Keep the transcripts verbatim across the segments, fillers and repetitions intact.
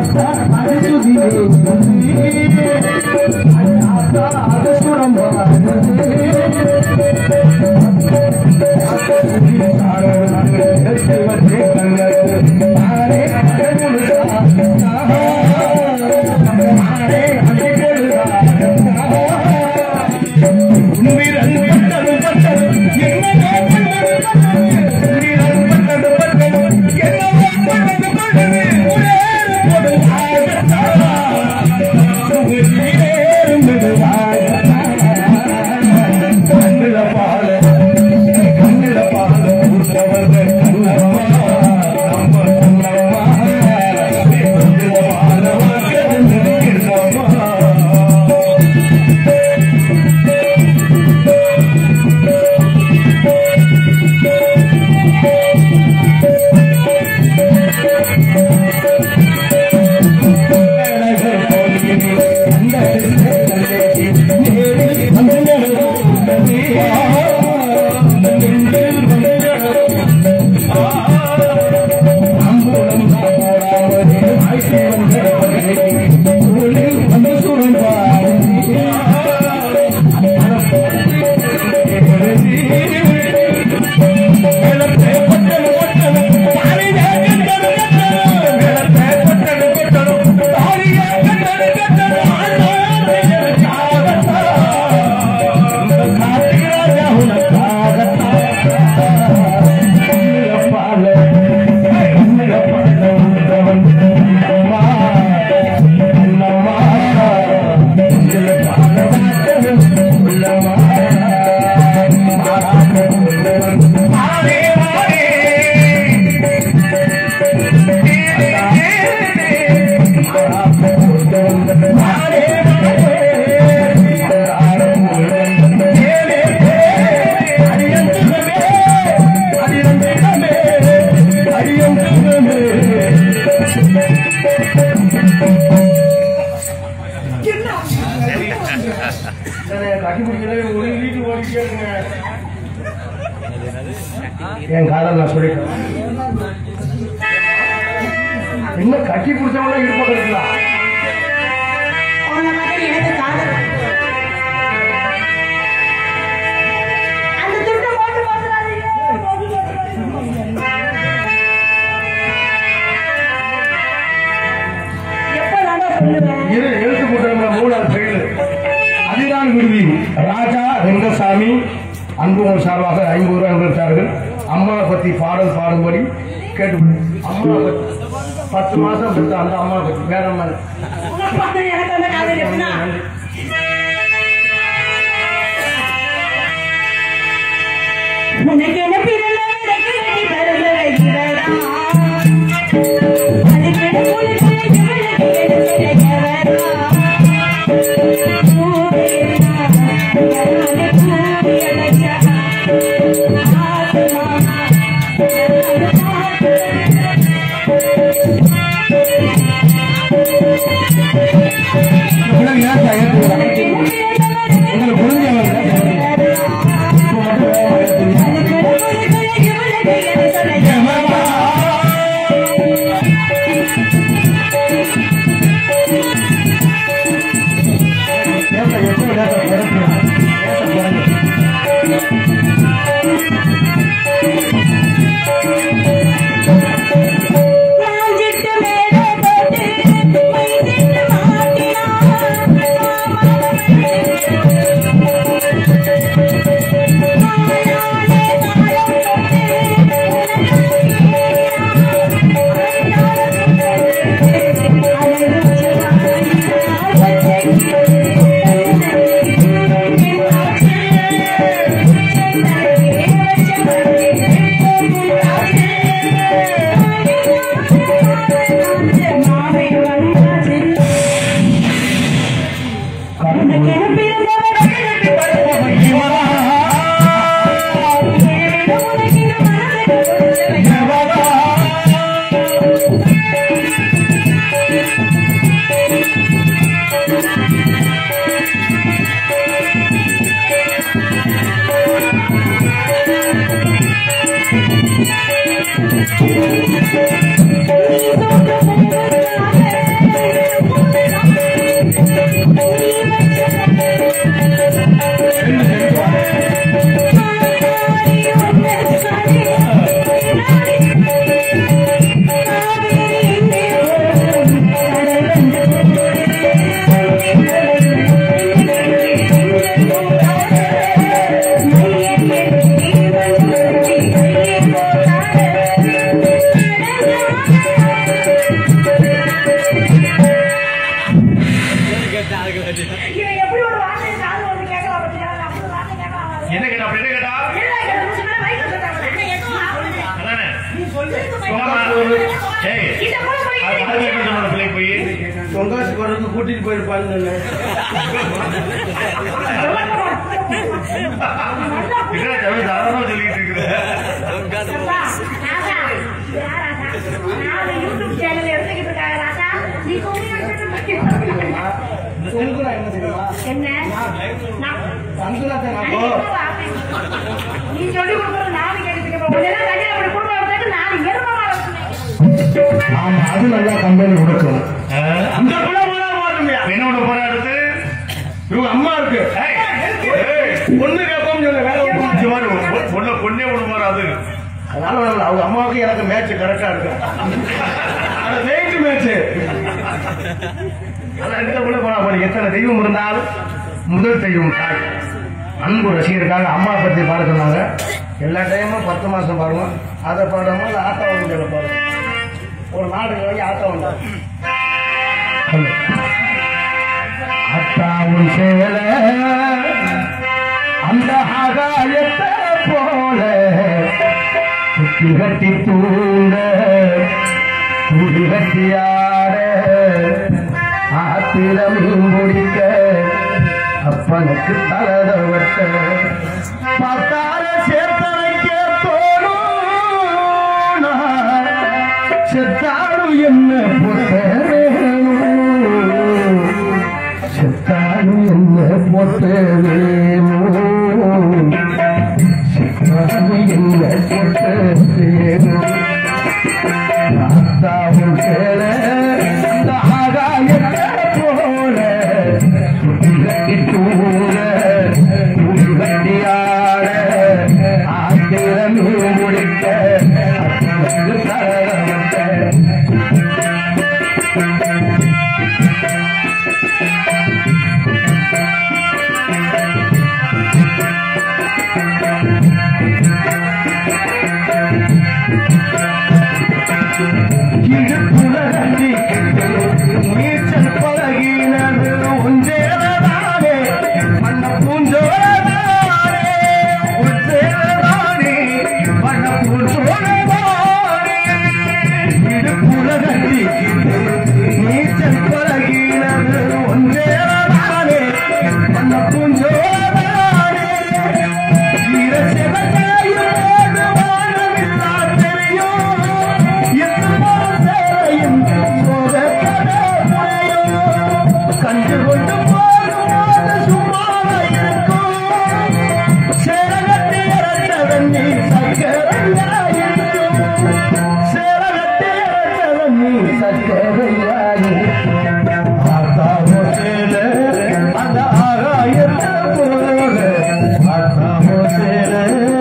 என் காதல் நான் சொல்லிட்டேன். என்ன கட்டி பிடிச்சவங்க இருப்பாங்க இருக்கலாம். எழுத்து போட்ட மூணாவது செயல் அதுதான் விருதி. ராஜா ரெங்கசாமி அன்புகள் சார்பாக ஐம்பது ரூபாய் கொடுத்தார்கள். அம்மாவை பத்தி பாடல் பாடும்படி கேட்டு அம்மா பத்து மாசம் பெற்ற அந்த அம்மா பத்தி வேற மாதிரி போய் தொங்காசு போறதுக்கு கூட்டிட்டு போயிருப்பான்னு சொல்லிட்டு இருக்கிறேன். அது நல்லா கம்பெனி கொடுக்கும். அந்த என்னோட போராடுறது இவங்க அம்மா இருக்கு பொண்ணு கேட்போம் சொல்ல வேற பொண்ணு பொண்ணே ஒண்ணு போறாது. அதனால அவங்க அம்மாவுக்கு எனக்கு மேட்ச் கரெக்டா இருக்கு. வெயிட் மேட்ச் எத்தனை தெய்வம் இருந்தாலும் முதல் தெய்வம் தாய். அன்பு ரசிகருக்காக அம்மா பத்தி பாட சொன்னாங்க. எல்லா டைமும் பத்து மாசம் பாடுவோம். அதை பாடாம ஆத்தா வந்து பாடுவோம். ஒரு நாடு வாங்கி ஆத்தா வந்தா அத்தாவும் சேல அந்த ஆகாயத்தை போல குட்டி கட்டி தூங்க குடி கட்டியாட ஆத்திரமும் முடிக்க அப்பனுக்கு தலதவட்ட பார்த்தார சேர்த்தனைக்க தோணும் செத்தாடும் என்ன போட்ட செத்தாடும் என்ன போட்ட செத்தாடும் என்ன போட்ட அத்தாவும் சேல இந்த ஆகாயத்தை போல குட்டி கட்டி தூங்க குடி கட்டியாட ஆத்திரமே முடிக்க அப்பனுக்கு தலவட்ட நீச்சல் பழகினது உஞ்சேரதானே மண்ண பூஞ்சோரதானே உஞ்சேரதானே மண்ண பூஞ்சோரதானே இடுப்புலகி நீச்சல் பழகினது உஞ்சேரதானே மண்ண பூஞ்சோரதானே ஈரசிவகாயோடு வாழவில்லா தெரியும் கண்டு கொண்டு போது சும்மாவா இருக்கும் சேரகத்தை இறந்தவன் நீ சக்கரையாயிருக்கும் சேரகத்தை இறந்தவன் நீ சக்கரையாயிருக்கும் ஆத்தாவோ சேல அந்த ஆகாயத்தை போல ஆத்தாவோ சேல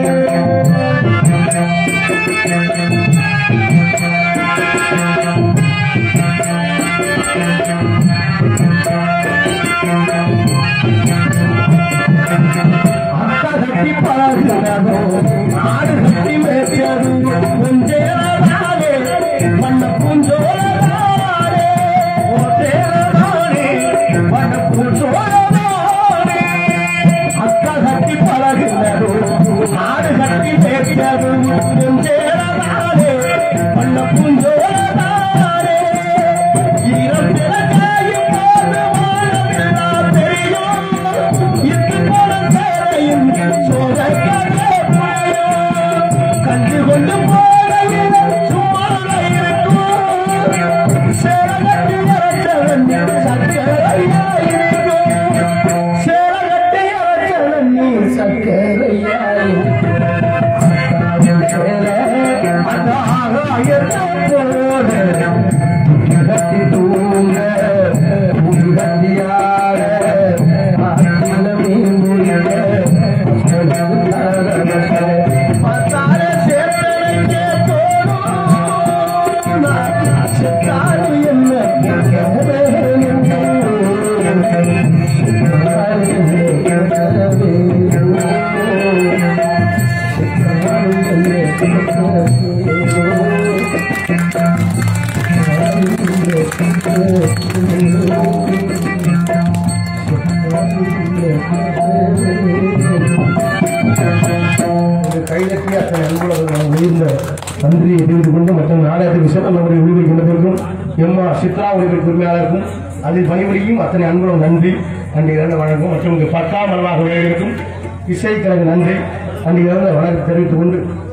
கட்டி பழகுனதோ நாடு கட்டி மேய்ச்சது உஞ்சேரதானே மண்ண பூஞ்சோரதானே ஓ தேரதானே மண்ண பூஞ்சோரதானே அக்கா கட்டி பழகுனதோ நாடு கட்டி மேய்ச்சது உஞ்சேரதானே மண்ண பூஞ்சோரதானே ஈரம் திறக்காயும் போது வாழவில்லா தெரியும் இது போல கண்டு கொண்டு போதையில் சும்மா இருக்கும் சேரகத்தை அரைச்சவன் சக்கரையாயிருக்கும் சேரகத்தை அரைச்சவன் நீ சக்கரையாயிருக்கும் அந்த ஆகாயத்தை போல கட்டி தூங்க புது கட்டியாட பார்த்தார சேர்த்தனைக்கே தோணும் செத்தாரு என்ன கைதட்டி அத்தனை அன்புலகம் உயிர்ந்த நன்றியை தெரிவித்துக் கொண்டு மற்றும் நாடகத்துக்கு சிறந்த முறை ஒளிபரப்பினதற்கும் எம்மா சித்ரா ஒளிபரப்பு உரிமையாளருக்கும் அதில் பணிபுரியும் அத்தனை அன்பும் நன்றி நன்றி இறந்த வணக்கம் மற்றும் பத்தாம் மலமாக விளையாடுக்கும் இசைக்கழக நன்றி நன்றி இறந்த வணக்கம் தெரிவித்துக் கொண்டு